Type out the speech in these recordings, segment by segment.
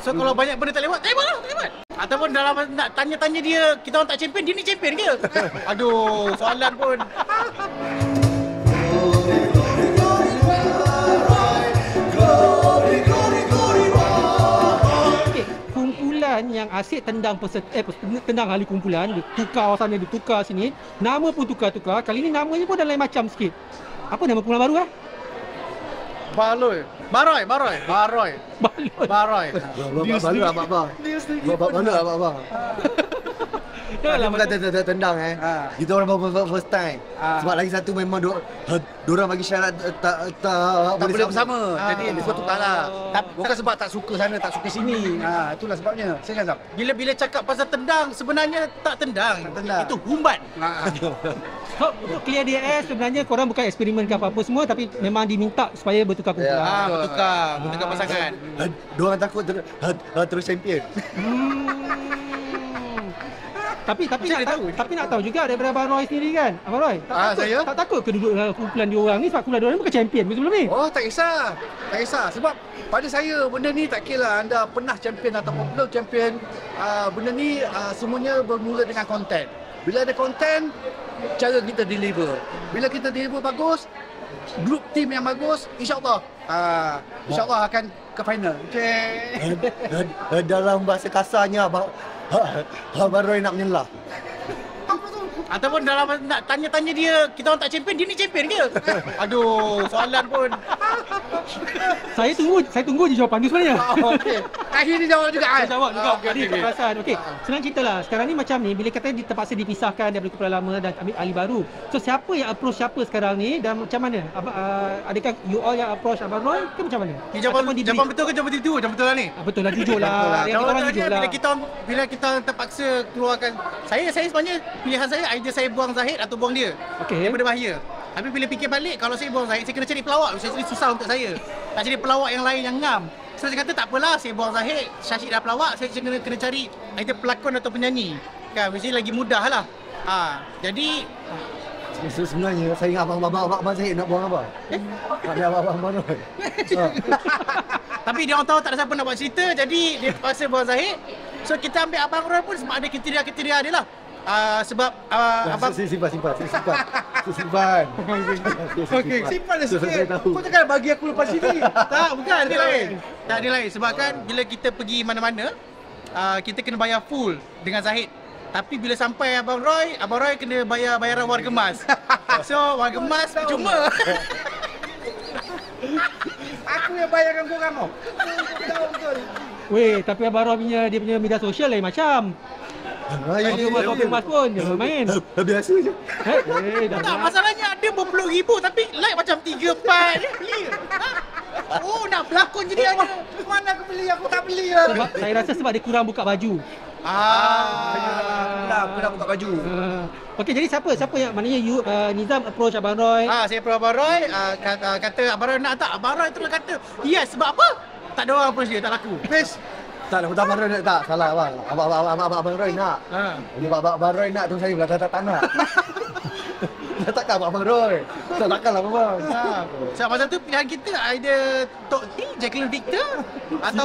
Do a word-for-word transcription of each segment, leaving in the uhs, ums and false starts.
So kalau banyak benda tak lewat, tak lewat lah, tak lewat. Ataupun dalam nak tanya-tanya dia, kita orang tak champion, dia ni champion ke? Aduh, soalan pun. Kumpulan yang asyik tendang peserta, eh, tendang ahli kumpulan, dia tukar sana, dia tukar sini. Nama pun tukar-tukar. Kali ni namanya pun dah lain macam sikit. Apa nama kumpulan baru eh? Baloi. Baroy, Baroy. Baroy. Baloi. Baroy. Bapak baru abang-abang. Bapak baru abang-abang. Janganlah Kita tak tendang eh. Ha. Kita orang baru first time. Ha. Sebab lagi satu memang dua orang bagi syarat tak tak Tak boleh bersama. Ha. Jadi dia tukar lah. Bukan sebab tak suka sana, tak suka sini. Ha, itulah sebabnya. Silakan Zam. Bila bila cakap pasal tendang, sebenarnya tak tendang. Tak tendang. Itu humbat. So, untuk clear D S sebenarnya korang bukan eksperimen ke apa-apa semua, tapi memang diminta supaya bertukar kumpulan. Ya. Ah, bertukar, bertukar pasangan. Dua orang takut ter, ha, terus champion. Hmm. Tapi tapi Macam nak dia tahu, tahu? tapi nak tahu juga daripada Abang Roy sendiri kan. Abang Roy, tak, Ah, takut, saya? tak takut ke duduk dalam kumpulan dia orang ni sebab kumpulan dia orang ni bukan champion ke sebelum ni? Oh, tak kisah. Tak kisah. Sebab pada saya, benda ni tak kira anda pernah champion ataupun belum champion. Uh, benda ni uh, semuanya bermula dengan konten. Bila ada konten, cara kita deliver. Bila kita deliver bagus, grup team yang bagus, insyaAllah. Uh, InsyaAllah akan ke final. Okay. Dalam bahasa kasarnya abang Abang Roy nak menyelah. Ataupun dalam nak tanya-tanya dia, kita orang tak champion, dia ni champion ke? Aduh, soalan pun. Saya tunggu, saya tunggu je jawapan tu sebenarnya. Oh, okay. Akhir ni jawab juga kan? Saya jawab juga. Ah, okey, Tadi okey, okey. perasaan. Okey, senang cerita lah. Sekarang ni macam ni, bila kata dia terpaksa dipisahkan daripada kumpulan lama dan ambil ahli baru. So siapa yang approach siapa sekarang ni dan macam mana? Apa, uh, adakah you all yang approach Abang Roy ke macam mana? Ni jawapan, Ataupun di jawapan brief? betul ke jawapan itu? Jawapan betul lah ni. Ah, betul lah, jujur lah. Yang kita Jawapan orang betul jujur dia lah. bila kita orang- bila kita orang terpaksa keluarkan, saya saya sebenarnya pilihan saya either saya buang Zahid atau buang dia. Okey. Daripada bahaya. Tapi bila fikir balik, kalau saya buang Zahid, saya kena cari pelawak. Saya susah untuk saya. Tak cari pelawak yang lain yang ngam. So, saya kata tak apalah, saya buang Zahid, Syashid dah pelawak, saya kena kena cari either pelakon atau penyanyi. Kan, mesti lagi mudah lah. Ha, jadi Sebenarnya saya ingat abang-abang abang saya nak buang apa? Eh? Nak abang abang Roy. Ha. tapi dia orang tahu tak ada siapa nak buat cerita, jadi dia terpaksa buang Zahid. So kita ambil Abang Roy pun sebab ada kriteria-kriteria dia lah. Uh, sebab uh, abang Simpan, simpan, simpan. Simpan. Okey, simpan dah Saya sikit. tahu. Kau jangan bagi aku lepas sini. tak, bukan dia lain. Tak, dia lain. Sebab kan bila kita pergi mana-mana, uh, kita kena bayar full dengan Zahid. Tapi bila sampai Abang Roy, Abang Roy kena bayar bayaran warga mas. So, warga mas cuma. Aku yang bayarkan korang kau. Tahu betul. Weh, tapi Abang Roy punya, dia punya media sosial lain macam. Ha, ya, Warga mas, warga mas pun, jangan main. Biasa je. Eh, eh, dah Tak, nak. masalahnya ada berpuluh ribu tapi like macam tiga, empat. Beli. Ha? Oh, nak berlakon jadi ada. Mana aku beli? Aku tak beli lah. Sebab, saya rasa sebab dia kurang buka baju. Ah. Dah, aku dah buka baju. Uh, Okey, jadi siapa? Siapa yang maknanya you uh, Nizam approach Abang Roy? Ah, saya pro Abang Roy, uh, kata, kata Abang Roy nak tak? Abang Roy terus kata, yes, sebab apa? Tak ada orang approach dia, tak laku. Miss, Tak, abang Roy nak tak. Salah abang. Abang abang abang abang Roy nak. Ha. Dia abang abang Roy nak tu saya bilang tak tak tak nak. Tak takkan abang Roy. Tak takkanlah abang. Ha. Sebab masa tu pilihan kita either Tok T, Jacqueline Victor atau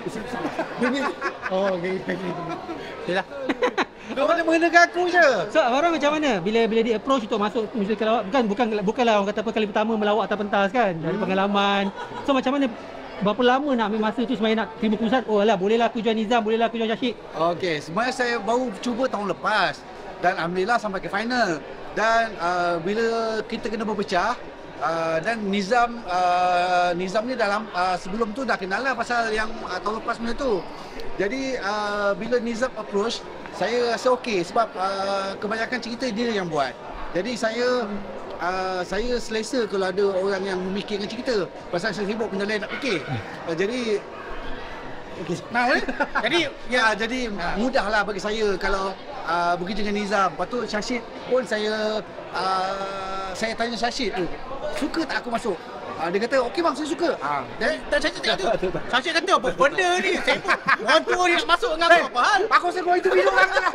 Oh, okey. Yalah. kau mana mengenakan aku je. So, Abang Roy macam mana? Bila bila dia approach untuk masuk musical lawak, bukan bukan bukanlah orang kata apa kali pertama melawak atas pentas kan? Dari pengalaman. So, macam mana? Berapa lama nak ambil masa tu sebenarnya nak terima keputusan? Oh alah, bolehlah aku join Nizam, bolehlah aku join Syashid. Okey, sebenarnya saya baru cuba tahun lepas dan alhamdulillah sampai ke final. Dan uh, bila kita kena berpecah uh, dan Nizam uh, Nizam ni dalam uh, sebelum tu dah kenal lah pasal yang uh, tahun lepas punya tu. Jadi uh, bila Nizam approach, saya rasa okey sebab uh, kebanyakan cerita dia yang buat. Jadi saya uh, saya selesa kalau ada orang yang memikirkan cerita pasal saya sibuk benda lain nak fikir. Uh, jadi Okey. Nah, boleh? Jadi Ya, ya jadi mudahlah bagi saya kalau uh, bekerja dengan Nizam. Lepas tu Syashid pun saya uh, saya tanya Syashid tu, suka tak aku masuk? Uh, dia kata, okey bang, saya suka. Ah, dan dan saya cakap tu. Saya kata apa benda ni? Saya pun orang tua dia nak masuk dengan aku apa hal? aku rasa kau itu video orang lah.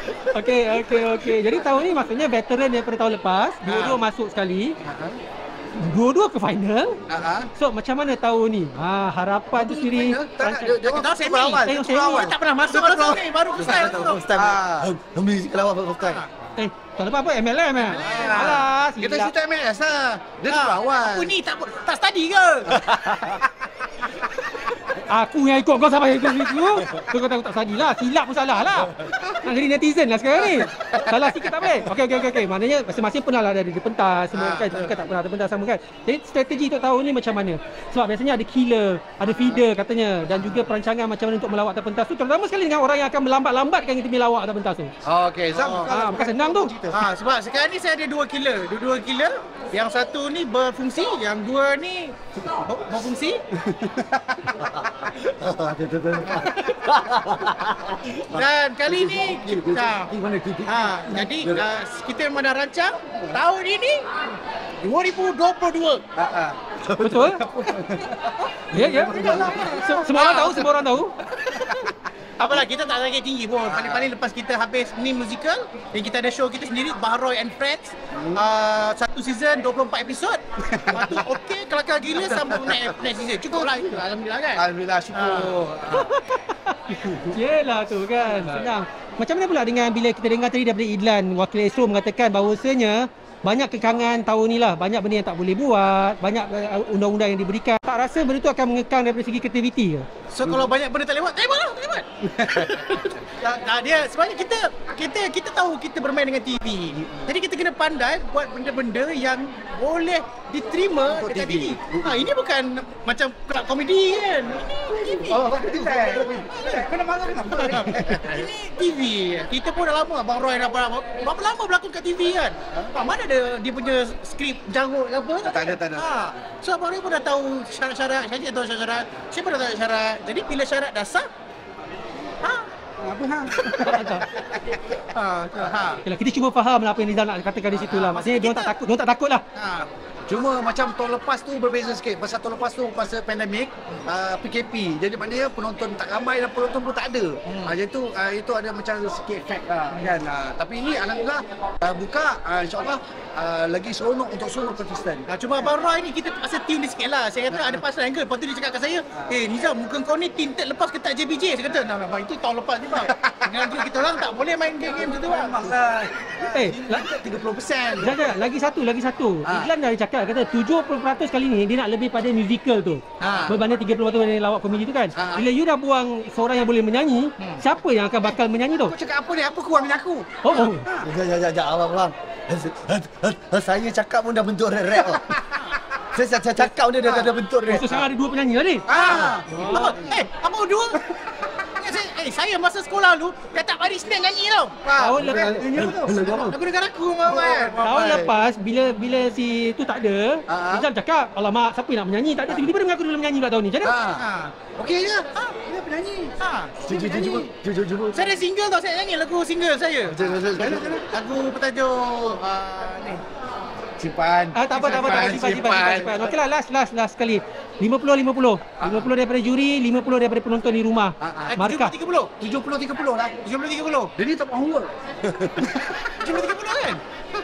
Okey, okey, okey. Jadi tahun ni maksudnya veteran daripada tahun lepas, dua-dua masuk sekali. dua-dua ke final. Ha. So macam mana tahun ni? Ha, harapan tu sendiri. Tak nak, dia dia Kita orang semi. berawal. Tengok Dia semi. berawal. Dia tak pernah masuk Dia masuk ni, baru first time. First time. Ah. Music kelawar first time. Eh, tahun lepas apa? M L M eh? Alah, Kita silap. cerita M S lah. Dia Ah, berawal. Apa ni tak tak study ke? Aku yang ikut kau sampai ikut situ. Tu kau tahu tak sadilah. Silap pun salah lah. Nak jadi netizen lah sekarang ni. Salah sikit tak boleh. Okey okey okey okey. Maknanya masing-masing pernah lah ada di pentas semua kan. Bukan tak pernah ada pentas sama kan. Jadi strategi untuk tahun ni macam mana? Sebab biasanya ada killer, ada feeder katanya dan juga perancangan macam mana untuk melawat atas pentas tu terutama sekali dengan orang yang akan melambat-lambatkan kita punya lawak atas pentas tu. Okey, Zam. Ah, bukan senang tu. Ha, sebab sekarang ni saya ada dua killer. Dua-dua killer. Yang satu ni berfungsi, yang dua ni ber- berfungsi. Dan kali ni ha, ha, jadi uh, kita memang dah rancang tahun ini dua ribu dua puluh dua. Ha. Betul? Ya ya. Se- Semua orang tahu, semua orang tahu. Apalah, kita tak target tinggi pun. Paling-paling lepas kita habis ni musical dan kita ada show kita sendiri Bahroy and Friends. Uh, satu season dua puluh empat episod. Lepas tu okey, kelakar gila sambung next, next season. Cukup lah itu. Alhamdulillah kan. Alhamdulillah, syukur. Yelah tu kan, senang. Macam mana pula dengan bila kita dengar tadi daripada Idlan, Wakil Astro mengatakan bahawasanya banyak kekangan tahun ni lah, banyak benda yang tak boleh buat, banyak uh, undang-undang yang diberikan. Tak rasa benda tu akan mengekang daripada segi kreativiti ke? So kalau banyak benda tak lewat, tak lewat lah, tak lewat. tak, tak, dia sebenarnya kita kita kita tahu kita bermain dengan T V. Jadi kita kena pandai buat benda-benda yang boleh diterima Untuk dekat T T V. V. Ha, ini bukan macam kelab komedi kan. Ini T V. Oh, betul. Kena marah kenapa? Ini T V. Kita pun dah lama Abang Roy dah berapa, berapa lama berlakon kat T V kan. Ha, mana ada dia punya skrip janggut ke apa? Tak ada, tak ada. Ha. So Abang Roy pun dah tahu syarat-syarat, saya tahu syarat-syarat. Saya pun dah tahu syarat. Jadi bila syarat dah sah, ha, Apa ha? ha, ha. Yalah, kita cuba faham lah apa yang Nizam nak katakan di situ lah. Maksudnya dia orang tak takut, dia orang tak takut lah. Ha. Cuma macam tahun lepas tu berbeza sikit. Pasal tahun lepas tu masa pandemik, uh, P K P. Jadi maknanya penonton tak ramai dan penonton pun tak ada. Hmm. Uh, jadi tu uh, itu ada macam sikit efek lah kan. Uh, tapi ini alhamdulillah uh, buka uh, insya-Allah uh, lagi seronok untuk semua kontestan. Ha, cuma Abang Roy ni kita terpaksa tune dia sikit lah. Saya kata ada pasal angle. Lepas tu dia cakap kat saya, eh Nizam, muka kau ni tinted lepas ke tak J B J? Saya kata, nah, nah, itu tahun lepas ni bang. Dengan tu kita orang tak boleh main game-game macam tu bang. Eh, la- tiga puluh peratus. Sekejap, sekejap. Lagi satu, lagi satu. Ha. Idlan dah cakap, kata tujuh puluh peratus kali ni dia nak lebih pada musical tu. Ha. Berbanding tiga puluh peratus lawak komedi tu kan. Ha. Bila you dah buang seorang yang boleh menyanyi, Hmm. siapa yang akan bakal menyanyi tu? Kau cakap apa ni? Apa kurang dengan aku? Oh, oh. Sekejap, sekejap, sekejap, abang, abang. Saya cakap pun dah bentuk rap lah. Saya, saya, saya cakap dia dah, dah, dah bentuk rap. So sekarang ada dua penyanyi lah ni. Ah. Apa? Eh, apa dua? Saya, eh, saya masa sekolah dulu dah tak balik senang nyanyi tau. Tahun lepas Lagu negara aku memang kan. Tahun lepas bila bila si tu tak ada, Ha. Nizam cakap, alamak siapa yang nak menyanyi? Tak ada, tiba-tiba dia mengaku dia boleh menyanyi pula tahun ni. Macam mana? Ha. Ha. Okey je. Ha, dia penyanyi. Ha. Cuba, cuba, cuba, cuba, cuba. Saya ada single tau, saya nyanyi lagu single saya. Cuba, cuba, cuba. Lagu bertajuk uh, ni. Simpan. Ah, tak apa, tak apa, tak apa. Simpan, simpan, simpan, simpan. Okeylah, last, last, last sekali. lima puluh lima puluh. lima puluh daripada juri, lima puluh daripada penonton di rumah. Ah, ah. Markah. tiga puluh. tujuh puluh tiga puluh lah. tujuh puluh tiga puluh. Dia ni tak mau homework. tujuh puluh tiga puluh kan?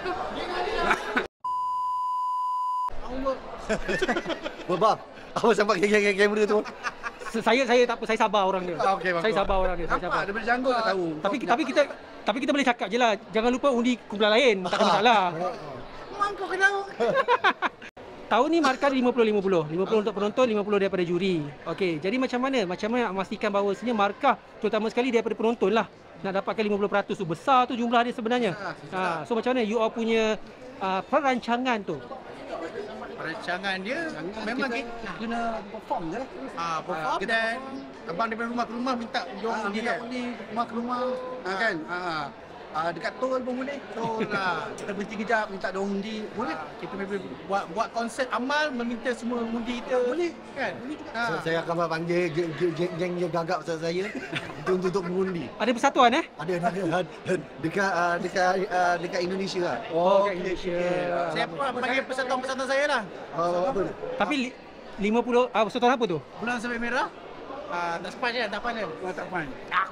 Bang, apa sampai ke kamera tu? Se- Saya saya tak apa, saya sabar orang dia. Ah, okey, bagus. Saya sabar orang dia, saya sabar. Nampak daripada janggut dah tahu. Tapi tapi kita tapi kita boleh cakap je lah. Jangan lupa undi kumpulan lain, tak ada masalah. Mak kau kenal. Tahun ni markah lima puluh lima puluh. lima puluh untuk penonton, lima puluh daripada juri. Okey, jadi macam mana? Macam mana nak memastikan bahawa sebenarnya markah terutama sekali daripada penonton lah. Nak dapatkan lima puluh peratus tu. Besar tu jumlah dia sebenarnya. Ha, so macam mana you all punya uh, perancangan tu? Perancangan dia memang kita kita kena perform je lah. ah perform kita dan abang daripada rumah ke rumah minta jom Ah, undi minta kan. undi rumah ke rumah ah, kan. Ah, ah, dekat tol pun boleh. Tol lah. Kita berhenti kejap minta dia undi. Boleh. Ah, kita boleh buat buat konsert amal meminta semua undi kita. Boleh. Kan? Boleh juga. Ah. Saya akan panggil geng- geng- geng geng yang gagap saya saya untuk untuk untuk mengundi. Ada persatuan eh? Ada ada ada dekat ah, dekat ah, dekat Indonesia lah. Oh, kat Indonesia. Saya pun panggil persatuan-persatuan saya lah. Oh, apa tu? Tapi li- lima puluh ah persatuan apa tu? Bulan Sabit Merah. Ah, tak sepan je, tak sepan je. Oh, tak fine.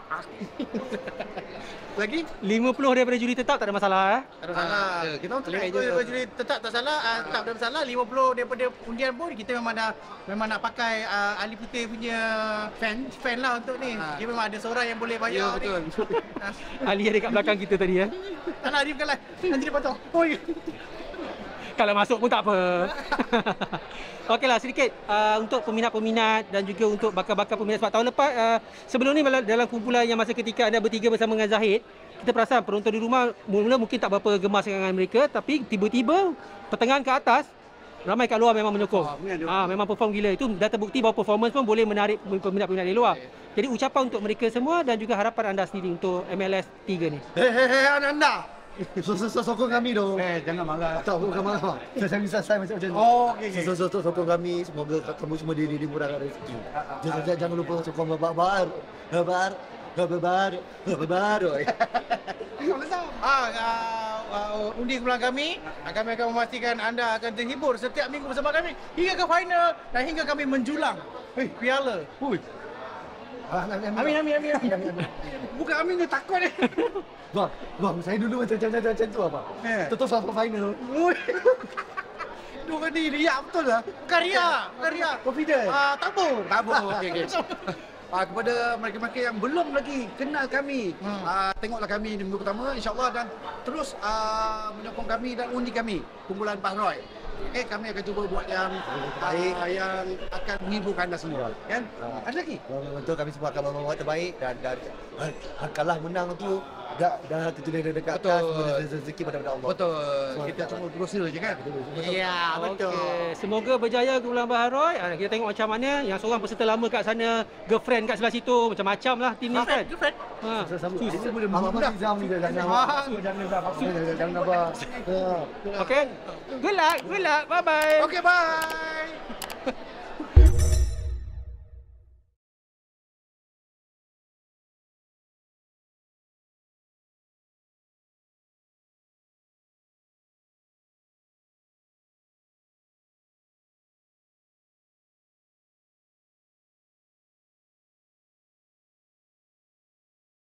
Lagi? lima puluh daripada juri tetap tak ada masalah eh. Tak ada masalah. Ah, kita orang try lima je. puluh daripada juri tetap tak salah, ah, tak ada masalah. lima puluh daripada undian pun kita memang dah memang nak pakai ah, Ali Putih punya fan fan lah untuk ni. Ah. Dia memang ada seorang yang boleh Ya, bayar ni. betul. Ah, Ali ada kat belakang kita tadi eh. tak nak dia bukan lah. Nanti dia potong. Oh ya. Kalau masuk pun tak apa. Okeylah sedikit uh, untuk peminat-peminat dan juga untuk bakal-bakal peminat sebab tahun lepas uh, sebelum ni dalam kumpulan yang masa ketika anda bertiga bersama dengan Zahid, kita perasan penonton di rumah mula-mula mungkin tak berapa gemar dengan mereka, tapi tiba-tiba pertengahan ke atas ramai kat luar memang menyokong. Oh, memang Ah, memang perform gila. Itu dah terbukti bahawa performance pun boleh menarik peminat-peminat di luar. Jadi ucapan untuk mereka semua dan juga harapan anda sendiri untuk M L S tiga ni. Hei, hei, hei, anak-anak. So, so, so, sokong kami dong. Eh, jangan marah. Tak, bukan marah. Saya bisa saya macam macam ni. Oh, okey, okey. So, so, so, sokong kami. Semoga kamu semua diri dimurahkan rezeki. Jangan, jangan, jangan lupa sokong babar, babar, babar, babar, babar. Ah, ah, ah, undi kumpulan kami, ah, kami akan memastikan anda akan terhibur setiap minggu bersama kami hingga ke final dan hingga kami menjulang eh, piala. Hui. Amin, amin, amin, amin. Bukan Amin dia takut ni. Bang, bang, saya dulu macam macam macam, macam tu apa? Eh. Tutup sampai final. Hui. Dua ni riak betul lah. Bukan riak, bukan riak. Confident. Ah, tabur. Tabur. Okey, okey. Ah, kepada mereka-mereka yang belum lagi kenal kami, Hmm. ah, tengoklah kami di minggu pertama insya-Allah dan terus ah, menyokong kami dan undi kami kumpulan Bahroy. Okey, kami akan cuba buat yang baik, yang akan menghiburkan anda semua. Kan? Ada lagi? Betul, kami semua akan membuat terbaik dan dan ah, kalah menang tu dah dah tertulis dekat Betul. atas, semua rezeki pada Allah. Betul. Kita cuma berusaha je kan? Ya, betul. Okey, semoga berjaya kumpulan Bahroy. Ah, kita tengok macam mana yang seorang peserta lama kat sana, girlfriend kat sebelah situ, macam-macam lah tim ni kan. Girlfriend, girlfriend. Ha. Sama. Ini boleh Abang mudah. Nizam ni dah jangan Ah, jangan jangan jangan apa. Okey. Good luck, good luck. Bye bye. Okey, bye.